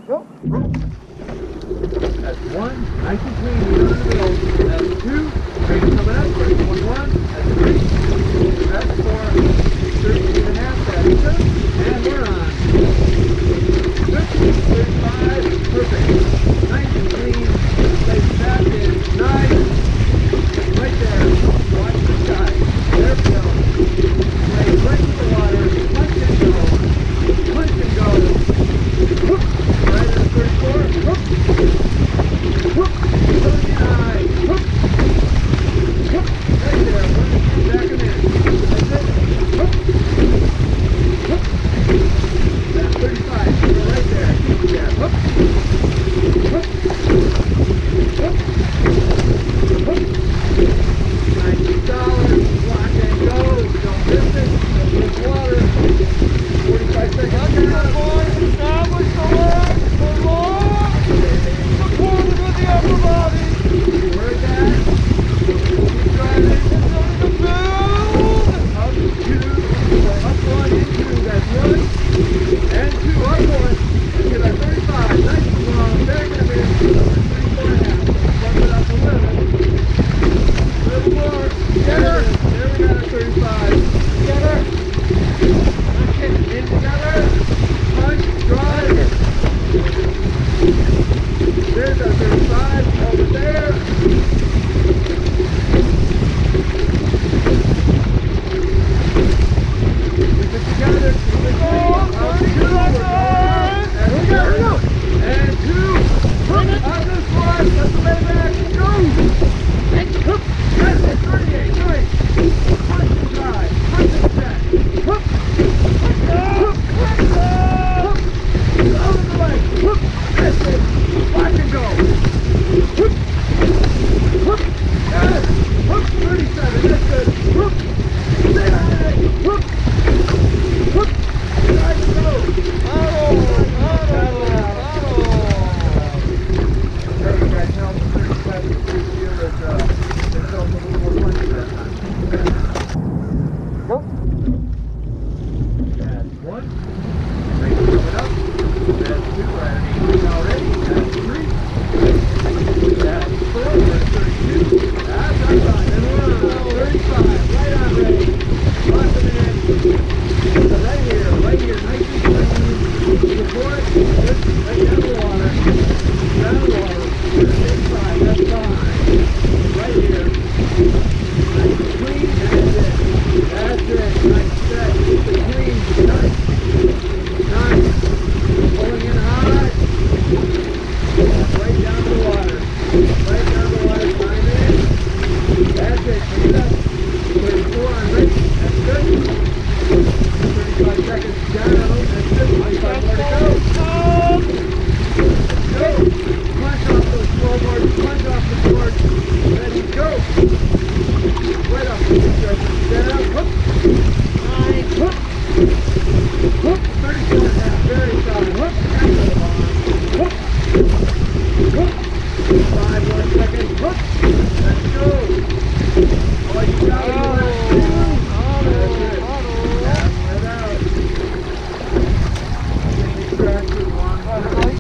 Go. That's one. Nice and clean. You're in the middle. That's two. Straight coming up. 31. That's three. That's four. 13 and a half. That's two. And we're on. 35. Perfect. Nice and clean. Place that in. Nice. Right there. Watch the sky. There we go. Play right to the water. Punch and go. Punch and go. Whoop. Right at the 34. Whoop. Whoop. 79. Whoop. Whoop. Right there. Back him in. That's it. Whoop. Whoop. That's 35. Go right there. Keep that. Whoop. Whoop. Whoop. Whoop. 90 dollars. Lock and go. Don't miss it. Don't miss water. 45 seconds. Okay, boys. Establish the leg. The long. Support with the upper body. You heard that? Keep driving. It's on the build. Up two. Up one into. That's one. And two. Up one. Into that 35. Nice and long. Back up in. 34 and a half. Bump it up a little. A little more. Get her. There we got our 35. Get her. Okay. In together. Punch. Drive. There's our 35. Over there. Keep it together. Keep it clean. Up two. We're going. And here we go. And two. Hook. Out of this one. That's the way back. Go. Hook. That's it. 38. Nice. Punch and drive. Punch and set. Hook. Hook. Hook. Out of the way. Hook. That's it. Watch and go. Hook. Hook. Yes. Hook. 37. That's good. Hook. Stay on it. Hook. Hook. Drive and go. There you guys know the 35 is here that there's also a little more punch that time. Go. That's one. Right, coming up. That's two. We're at 18 already. That's three. That's four. We're at 32. That's our time. And we're on 35. Right on ready. Lots of minutes. So right here. Nice and clean. Support. Good. Right down the water. Down the water. 35. That's fine. Right here. Nice and clean. That's it. That's it. Nice set. Keep it clean. Nice. Nice. Pulling in hard. Right down the water. Right down the water. Time in. That's it. Keep it up. 34 on ready. That's good. 35 seconds down. That's good. 25 more to go. Go. Punch off those floorboards. Punch off the board. Ready, go. Right up. Stand up. Hook. Nice. Hook. Hook. 34 and a half. Very solid. Hook. After the ball. Hook. Hook. 5 more seconds. Hook. Let's go. Oh, you got it.